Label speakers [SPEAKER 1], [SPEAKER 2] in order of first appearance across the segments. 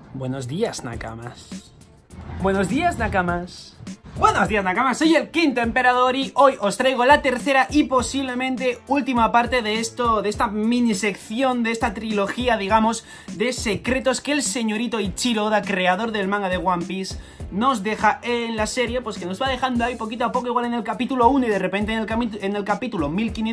[SPEAKER 1] Buenos días, Nakamas. Buenos días, Nakamas. Buenos días, Nakamas, soy el Quinto Emperador y hoy os traigo la tercera y posiblemente última parte de esta mini sección, de esta trilogía, digamos, de secretos que el señorito Ichiro Oda, creador del manga de One Piece, nos deja en la serie, pues que nos va dejando ahí poquito a poco, igual en el capítulo 1 y de repente en el capítulo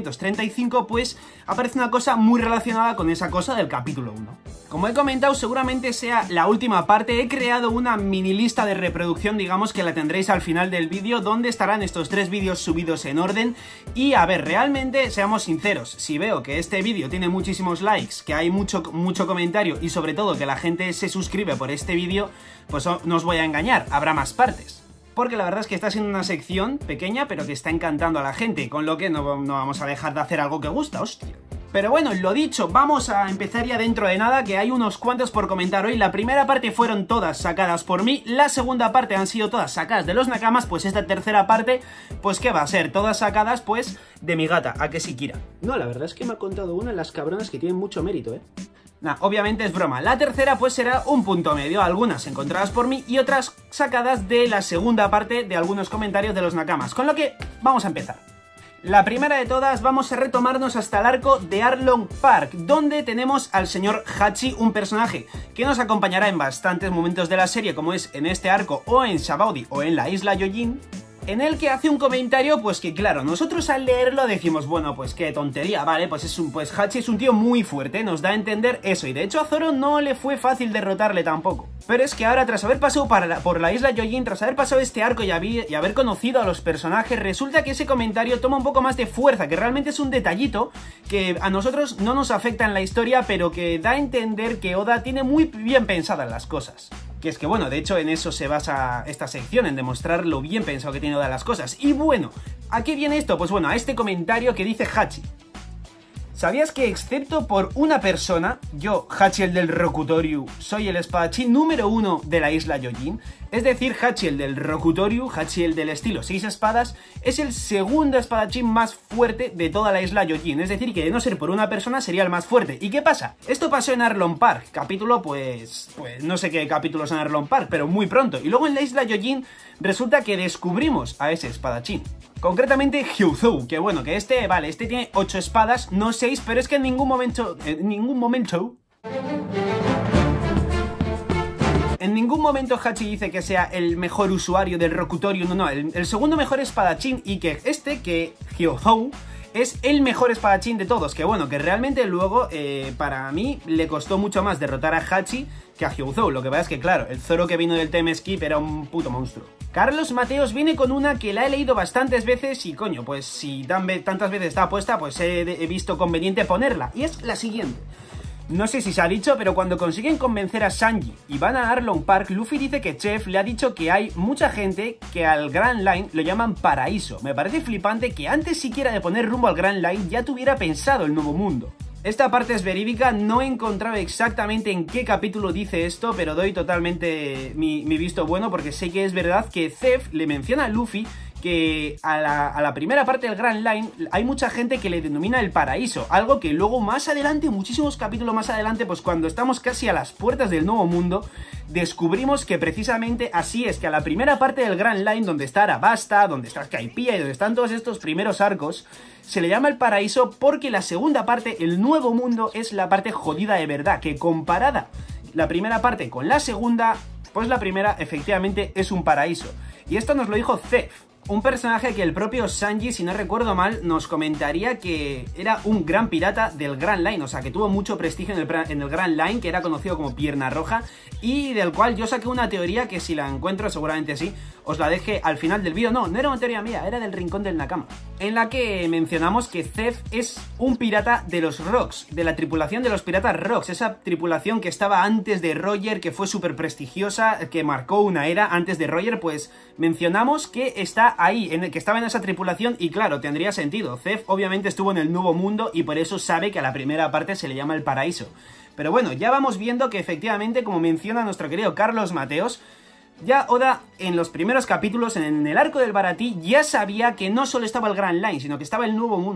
[SPEAKER 1] 1535, pues aparece una cosa muy relacionada con esa cosa del capítulo 1. Como he comentado, seguramente sea la última parte. He creado una mini lista de reproducción, digamos, que la tendréis al final del vídeo, donde estarán estos 3 vídeos subidos en orden. Y a ver, realmente, seamos sinceros, si veo que este vídeo tiene muchísimos likes, que hay mucho comentario y sobre todo que la gente se suscribe por este vídeo, pues no os voy a engañar, habrá más partes. Porque la verdad es que está siendo una sección pequeña, pero que está encantando a la gente, con lo que no vamos a dejar de hacer algo que gusta, hostia. Pero bueno, lo dicho, vamos a empezar ya dentro de nada, que hay unos cuantos por comentar hoy. La primera parte fueron todas sacadas por mí, la segunda parte han sido todas sacadas de los Nakamas, pues esta tercera parte, pues ¿qué va a ser? Todas sacadas, pues, de mi gata, a que si quiera. No, la verdad es que me ha contado una de las cabronas que tienen mucho mérito, Nah, obviamente es broma. La tercera pues será un punto medio, algunas encontradas por mí y otras sacadas de la segunda parte de algunos comentarios de los Nakamas, con lo que vamos a empezar. La primera de todas, vamos a retomarnos hasta el arco de Arlong Park, donde tenemos al señor Hachi, un personaje que nos acompañará en bastantes momentos de la serie, como es en este arco o en Sabaody o en la isla Yojin, en el que hace un comentario, pues que claro, nosotros al leerlo decimos, bueno, pues qué tontería, vale, pues Hachi es un tío muy fuerte, nos da a entender eso, y de hecho a Zoro no le fue fácil derrotarle tampoco. Pero es que ahora, tras haber pasado por la isla Yojin, tras haber pasado este arco y haber conocido a los personajes, resulta que ese comentario toma un poco más de fuerza, que realmente es un detallito que a nosotros no nos afecta en la historia, pero que da a entender que Oda tiene muy bien pensadas las cosas. Que es que bueno, de hecho en eso se basa esta sección, en demostrar lo bien pensado que tiene Oda las cosas. Y bueno, ¿a qué viene esto? Pues bueno, a este comentario que dice Hachi. ¿Sabías que excepto por una persona, yo, Hachi el del Rokutoryu, soy el espadachín número 1 de la isla Yojin? Es decir, Hachi el del Rokutoryu, Hachi el del estilo 6 espadas, es el segundo espadachín más fuerte de toda la isla Yojin. Es decir, que de no ser por una persona sería el más fuerte. ¿Y qué pasa? Esto pasó en Arlong Park, capítulo pues no sé qué capítulos en Arlong Park, pero muy pronto. Y luego en la isla Yojin resulta que descubrimos a ese espadachín. Concretamente Hyuzou, que bueno, que este tiene 8 espadas, no 6, pero es que en ningún momento Hachi dice que sea el mejor usuario del Rokutoryu, no, el segundo mejor espadachín, y que Hyuzou es el mejor espadachín de todos, que bueno, que realmente luego, para mí, le costó mucho más derrotar a Hachi que a Hyuzou. Lo que pasa es que, claro, el Zoro que vino del Time Skip era un puto monstruo. Carlos Mateos viene con una que la he leído bastantes veces y, coño, pues si tantas veces está puesta, pues he visto conveniente ponerla. Y es la siguiente. No sé si se ha dicho, pero cuando consiguen convencer a Sanji y van a Arlong Park, Luffy dice que Chef le ha dicho que hay mucha gente que al Grand Line lo llaman paraíso. Me parece flipante que antes siquiera de poner rumbo al Grand Line ya tuviera pensado el nuevo mundo. Esta parte es verídica, no he encontrado exactamente en qué capítulo dice esto, pero doy totalmente mi visto bueno, porque sé que es verdad que Zef le menciona a Luffy que a la primera parte del Grand Line hay mucha gente que le denomina el paraíso, algo que luego más adelante, muchísimos capítulos más adelante, pues cuando estamos casi a las puertas del nuevo mundo, descubrimos que precisamente así es, que a la primera parte del Grand Line, donde está Arabasta, donde está Skypiea y donde están todos estos primeros arcos, se le llama el paraíso porque la segunda parte, el nuevo mundo, es la parte jodida de verdad, que comparada la primera parte con la segunda, pues la primera efectivamente es un paraíso. Y esto nos lo dijo Zef, un personaje que el propio Sanji, si no recuerdo mal, nos comentaría que era un gran pirata del Grand Line, o sea, que tuvo mucho prestigio en el Grand Line, que era conocido como Pierna Roja, y del cual yo saqué una teoría que si la encuentro, seguramente sí, os la deje al final del vídeo. No era una teoría mía, era del Rincón del Nakama, en la que mencionamos que Zef es un pirata de los Rocks, de la tripulación de los piratas Rocks, esa tripulación que estaba antes de Roger, que fue súper prestigiosa, que marcó una era antes de Roger. Pues mencionamos que está ahí, que estaba en esa tripulación, y claro, tendría sentido. Zef obviamente estuvo en el nuevo mundo y por eso sabe que a la primera parte se le llama el paraíso. Pero bueno, ya vamos viendo que efectivamente, como menciona nuestro querido Carlos Mateos, ya Oda en los primeros capítulos, en el arco del Baratie, ya sabía que no solo estaba el Grand Line, sino que estaba el nuevo mundo.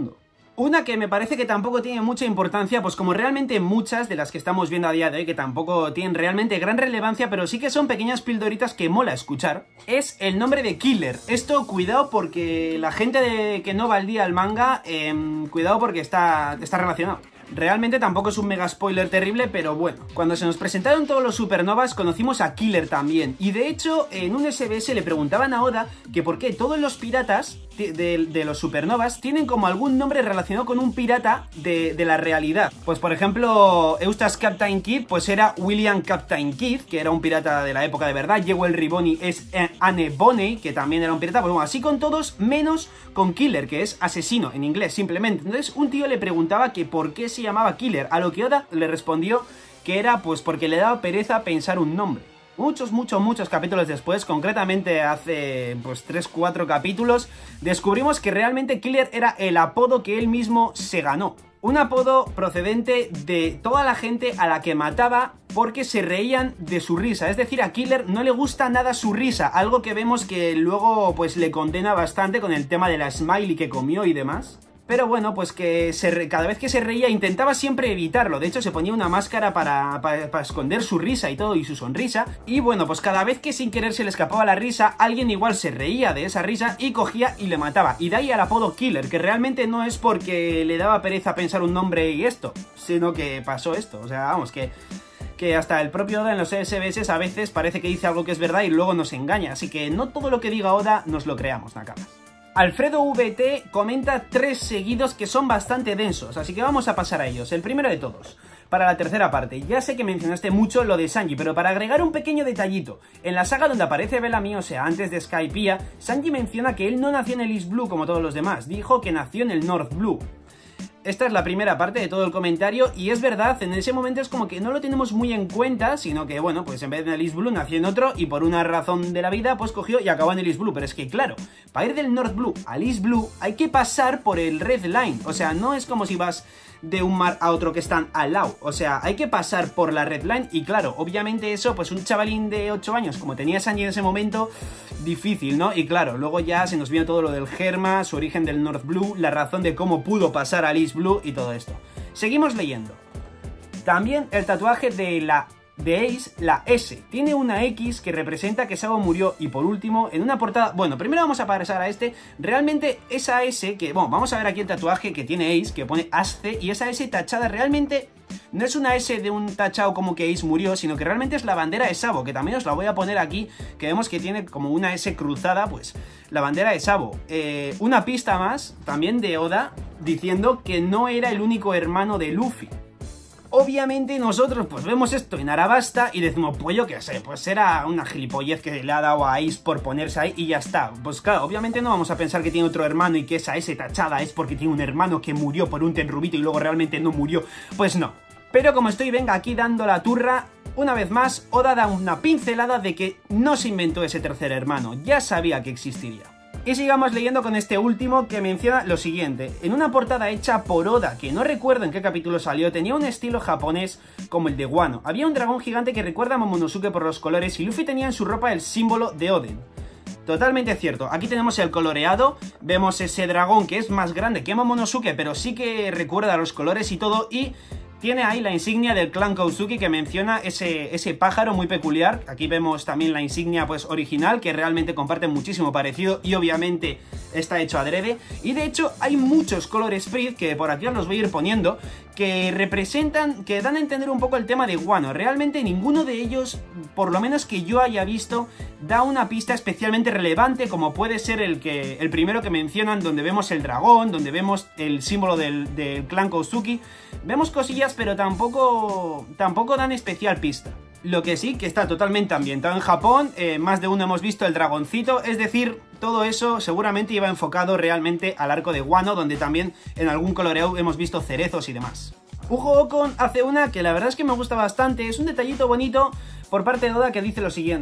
[SPEAKER 1] Una que me parece que tampoco tiene mucha importancia, pues como realmente muchas de las que estamos viendo a día de hoy, que tampoco tienen realmente gran relevancia, pero sí que son pequeñas pildoritas que mola escuchar, es el nombre de Killer. Esto, cuidado porque la gente que no va al día al manga, cuidado porque está relacionado. Realmente tampoco es un mega spoiler terrible, pero bueno. Cuando se nos presentaron todos los supernovas, conocimos a Killer también. Y de hecho, en un SBS le preguntaban a Oda que por qué todos los piratas de los supernovas tienen como algún nombre relacionado con un pirata de la realidad. Pues por ejemplo, Eustace Captain Kidd, pues era William Captain Kidd, que era un pirata de la época de verdad. Jewel Riboni es Anne Bonny, que también era un pirata. Pues bueno, así con todos, menos con Killer, que es asesino en inglés, simplemente. Entonces un tío le preguntaba que por qué se llamaba Killer, a lo que Oda le respondió que era pues porque le daba pereza pensar un nombre. Muchos capítulos después, concretamente hace pues 3-4 capítulos, descubrimos que realmente Killer era el apodo que él mismo se ganó. Un apodo procedente de toda la gente a la que mataba porque se reían de su risa. Es decir, a Killer no le gusta nada su risa, algo que vemos que luego pues le condena bastante con el tema de la smiley que comió y demás. Pero bueno, pues que cada vez que se reía intentaba siempre evitarlo. De hecho, se ponía una máscara para esconder su risa y todo, y su sonrisa. Y bueno, pues cada vez que sin querer se le escapaba la risa, alguien igual se reía de esa risa y cogía y le mataba. Y de ahí al apodo Killer, que realmente no es porque le daba pereza pensar un nombre y esto, sino que pasó esto. O sea, vamos, que hasta el propio Oda en los SBS a veces parece que dice algo que es verdad y luego nos engaña. Así que no todo lo que diga Oda nos lo creamos, Nakamas. Alfredo VT comenta 3 seguidos que son bastante densos, así que vamos a pasar a ellos. El primero de todos, para la tercera parte. Ya sé que mencionaste mucho lo de Sanji, pero para agregar un pequeño detallito. En la saga donde aparece Bellamy, o sea, antes de Skypiea, Sanji menciona que él no nació en el East Blue como todos los demás, dijo que nació en el North Blue. Esta es la primera parte de todo el comentario y es verdad, en ese momento es como que no lo tenemos muy en cuenta, sino que bueno, pues en vez de en el East Blue nació en otro y por una razón de la vida pues cogió y acabó en el East Blue, pero es que claro, para ir del North Blue al East Blue hay que pasar por el Red Line, o sea, no es como si vas de un mar a otro que están al lado, o sea, hay que pasar por la Red Line y claro, obviamente eso, pues un chavalín de 8 años como tenía Sanji en ese momento, difícil, ¿no? Y claro, luego ya se nos vino todo lo del Germa, su origen del North Blue, la razón de cómo pudo pasar al East Blue y todo esto. Seguimos leyendo. También el tatuaje de Ace, la S, tiene una X que representa que Sabo murió. Y por último, en una portada, bueno, primero vamos a pasar a este. Realmente esa S, que, bueno, vamos a ver aquí el tatuaje que tiene Ace, que pone Ace, y esa S tachada realmente no es una S de un tachado como que Ace murió, sino que realmente es la bandera de Sabo, que también os la voy a poner aquí, que vemos que tiene como una S cruzada, pues la bandera de Sabo. Una pista más, también de Oda, diciendo que no era el único hermano de Luffy. Obviamente nosotros pues vemos esto en Arabasta y decimos, pues yo qué sé, pues era una gilipollez que le ha dado a Ace por ponerse ahí y ya está. Pues claro, obviamente no vamos a pensar que tiene otro hermano y que esa S tachada es porque tiene un hermano que murió por un tenrubito y luego realmente no murió. Pues no. Pero como estoy, venga, aquí dando la turra, una vez más, Oda da una pincelada de que no se inventó ese tercer hermano, ya sabía que existiría. Y sigamos leyendo con este último que menciona lo siguiente. En una portada hecha por Oda, que no recuerdo en qué capítulo salió, tenía un estilo japonés como el de Wano. Había un dragón gigante que recuerda a Momonosuke por los colores y Luffy tenía en su ropa el símbolo de Oden. Totalmente cierto. Aquí tenemos el coloreado, vemos ese dragón que es más grande que Momonosuke, pero sí que recuerda a los colores y todo, y tiene ahí la insignia del clan Kozuki que menciona ese pájaro muy peculiar. Aquí vemos también la insignia pues original, que realmente comparte muchísimo parecido y obviamente está hecho adrede. Y de hecho hay muchos color sprite, que por aquí os los voy a ir poniendo, que representan, que dan a entender un poco el tema de Wano. Realmente ninguno de ellos, por lo menos que yo haya visto, da una pista especialmente relevante, como puede ser el primero que mencionan, donde vemos el dragón, donde vemos el símbolo del clan Kozuki. Vemos cosillas, pero tampoco dan especial pista. Lo que sí, que está totalmente ambientado en Japón, más de uno hemos visto el dragoncito, es decir, todo eso seguramente iba enfocado realmente al arco de Wano, donde también en algún coloreado hemos visto cerezos y demás. Ugo Okon hace una que la verdad es que me gusta bastante, es un detallito bonito por parte de Oda que dice lo siguiente.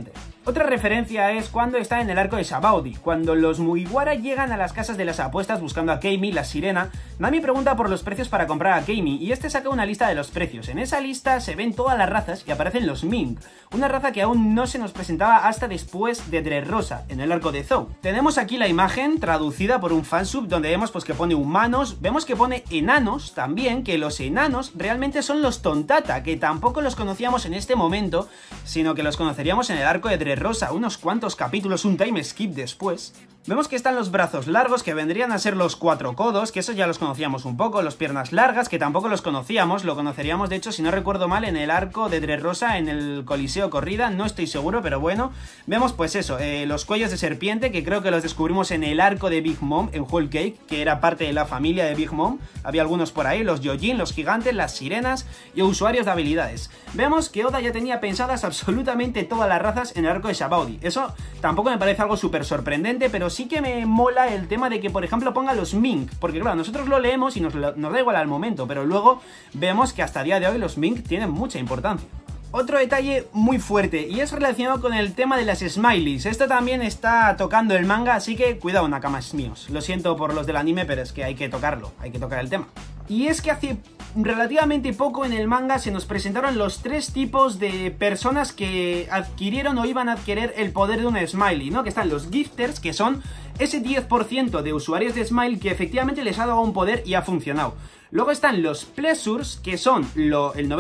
[SPEAKER 1] Otra referencia es cuando está en el arco de Sabaody, cuando los Mugiwara llegan a las casas de las apuestas buscando a Keimi, la sirena. Nami pregunta por los precios para comprar a Keimi y este saca una lista de los precios. En esa lista se ven todas las razas y aparecen los Mink, una raza que aún no se nos presentaba hasta después de Dressrosa, en el arco de Zou. Tenemos aquí la imagen traducida por un fansub donde vemos pues que pone humanos, vemos que pone enanos también, que los enanos realmente son los Tontata, que tampoco los conocíamos en este momento, sino que los conoceríamos en el arco de Dressrosa, unos cuantos capítulos, un time skip después. Vemos que están los brazos largos, que vendrían a ser los 4 codos, que esos ya los conocíamos un poco, los piernas largas, que tampoco los conocíamos, lo conoceríamos de hecho, si no recuerdo mal, en el arco de Dressrosa, en el Coliseo Corrida, no estoy seguro, pero bueno. Vemos pues eso, los cuellos de serpiente, que creo que los descubrimos en el arco de Big Mom, en Whole Cake, que era parte de la familia de Big Mom, había algunos por ahí, los Yojin, los gigantes, las sirenas y usuarios de habilidades. Vemos que Oda ya tenía pensadas absolutamente todas las razas en el arco de Sabaody, eso tampoco me parece algo súper sorprendente, pero sí que me mola el tema de que, por ejemplo, ponga los Mink, porque claro, nosotros lo leemos y nos da igual al momento, pero luego vemos que hasta el día de hoy los Mink tienen mucha importancia. Otro detalle muy fuerte, y es relacionado con el tema de las smileys. Esto también está tocando el manga, así que cuidado, nakamas míos. Lo siento por los del anime, pero es que hay que tocarlo, hay que tocar el tema. Y es que hace relativamente poco en el manga se nos presentaron los 3 tipos de personas que adquirieron o iban a adquirir el poder de una smiley, ¿no? Que están los gifters, que son ese 10% de usuarios de Smile que efectivamente les ha dado un poder y ha funcionado. Luego están los Pleasures, que son el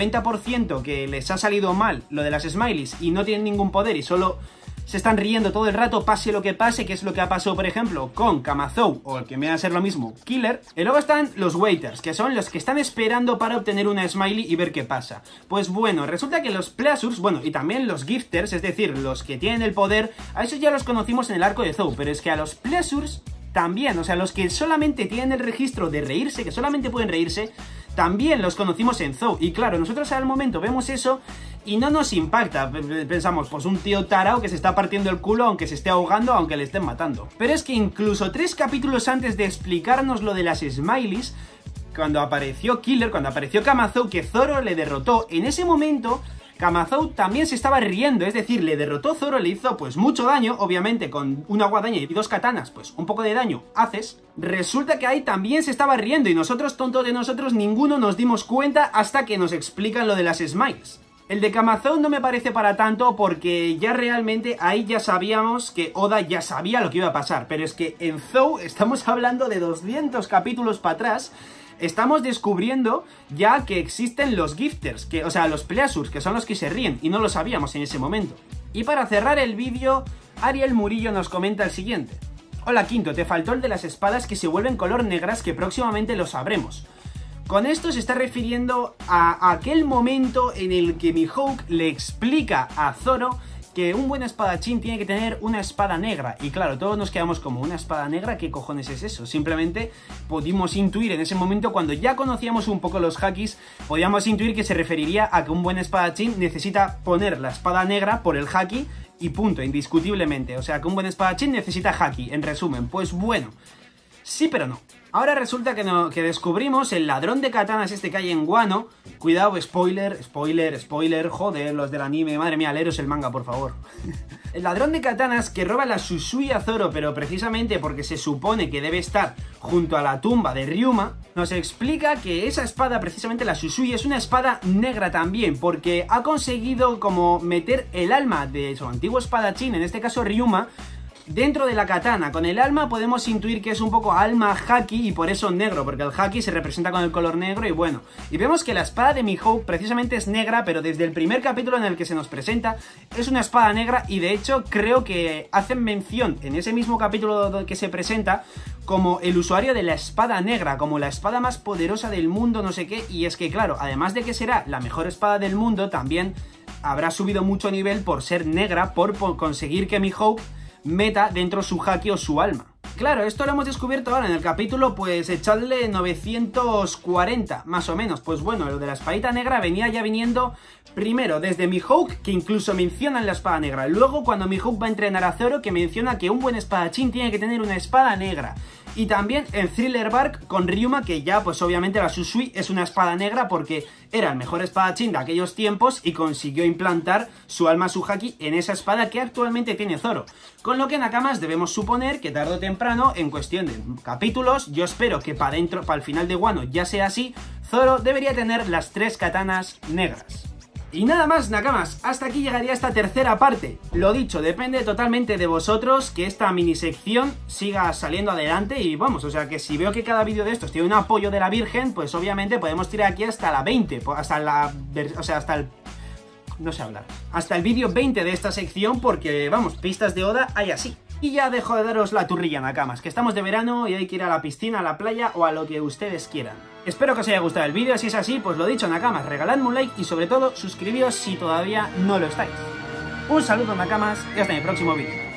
[SPEAKER 1] 90% que les ha salido mal lo de las Smileys y no tienen ningún poder y solo se están riendo todo el rato, pase lo que pase, que es lo que ha pasado, por ejemplo, con Kamazou, o el que me va a ser lo mismo, Killer. Y luego están los Waiters, que son los que están esperando para obtener una Smiley y ver qué pasa. Pues bueno, resulta que los Pleasures, bueno, y también los Gifters, es decir, los que tienen el poder, a esos ya los conocimos en el arco de Zou, pero es que a los Pleasures también, o sea, los que solamente tienen el registro de reírse, que solamente pueden reírse, también los conocimos en Zou. Y claro, nosotros al momento vemos eso y no nos impacta. Pensamos, pues un tío tarao que se está partiendo el culo aunque se esté ahogando, aunque le estén matando. Pero es que incluso 3 capítulos antes de explicarnos lo de las Smileys, cuando apareció Killer, cuando apareció Kamazou, que Zoro le derrotó, en ese momento Kamazou también se estaba riendo, es decir, le derrotó Zoro, le hizo pues mucho daño, obviamente con una guadaña y 2 katanas, pues un poco de daño haces. Resulta que ahí también se estaba riendo y nosotros, tontos de nosotros, ninguno nos dimos cuenta hasta que nos explican lo de las Smiles. El de Kamazou no me parece para tanto porque ya realmente ahí ya sabíamos que Oda ya sabía lo que iba a pasar, pero es que en Zou estamos hablando de 200 capítulos para atrás. Estamos descubriendo ya que existen los Gifters, o sea, los Pleasures, que son los que se ríen, y no lo sabíamos en ese momento. Y para cerrar el vídeo, Ariel Murillo nos comenta el siguiente. Hola Quinto, te faltó el de las espadas que se vuelven color negras, que próximamente lo sabremos. Con esto se está refiriendo a aquel momento en el que Mihawk le explica a Zoro que un buen espadachín tiene que tener una espada negra. Y claro, todos nos quedamos como, ¿una espada negra? ¿Qué cojones es eso? Simplemente pudimos intuir en ese momento, cuando ya conocíamos un poco los hakis, podíamos intuir que se referiría a que un buen espadachín necesita poner la espada negra por el haki y punto, indiscutiblemente. O sea, que un buen espadachín necesita haki, en resumen. Pues bueno, sí pero no. Ahora resulta que descubrimos el ladrón de katanas este que hay en Wano. Cuidado, spoiler, joder, los del anime, madre mía, leeros el manga, por favor. El ladrón de katanas que roba la Susui a Zoro, pero precisamente porque se supone que debe estar junto a la tumba de Ryuma, nos explica que esa espada, precisamente la Susui, es una espada negra también, porque ha conseguido como meter el alma de su antiguo espadachín, en este caso Ryuma, dentro de la katana. Con el alma podemos intuir que es un poco alma haki y por eso negro, porque el haki se representa con el color negro y bueno. Y vemos que la espada de Mihawk precisamente es negra, pero desde el primer capítulo en el que se nos presenta es una espada negra y de hecho creo que hacen mención en ese mismo capítulo que se presenta como el usuario de la espada negra, como la espada más poderosa del mundo, no sé qué. Y es que claro, además de que será la mejor espada del mundo, también habrá subido mucho nivel por ser negra, por conseguir que Mihawk meta dentro su haki o su alma. Claro, esto lo hemos descubierto ahora en el capítulo, pues echarle 940, más o menos. Pues bueno, lo de la espadita negra venía ya viniendo primero desde Mihawk, que incluso mencionan la espada negra. Luego cuando Mihawk va a entrenar a Zoro, que menciona que un buen espadachín tiene que tener una espada negra. Y también en Thriller Bark con Ryuma, que ya pues obviamente la Susui es una espada negra porque era el mejor espadachín de aquellos tiempos y consiguió implantar su alma Suhaki en esa espada que actualmente tiene Zoro. Con lo que, Nakamas, debemos suponer que tarde o temprano, en cuestión de capítulos, yo espero que para el final de Wano ya sea así, Zoro debería tener las 3 katanas negras. Y nada más, Nakamas, hasta aquí llegaría esta tercera parte. Lo dicho, depende totalmente de vosotros que esta mini sección siga saliendo adelante y vamos, o sea que si veo que cada vídeo de estos tiene un apoyo de la Virgen, pues obviamente podemos tirar aquí hasta la 20, hasta el vídeo 20 de esta sección porque, vamos, pistas de Oda hay así. Y ya dejo de daros la turrilla, Nakamas, que estamos de verano y hay que ir a la piscina, a la playa o a lo que ustedes quieran. Espero que os haya gustado el vídeo, si es así, pues lo dicho, Nakamas, regaladme un like y sobre todo suscribíos si todavía no lo estáis. Un saludo, Nakamas, y hasta mi próximo vídeo.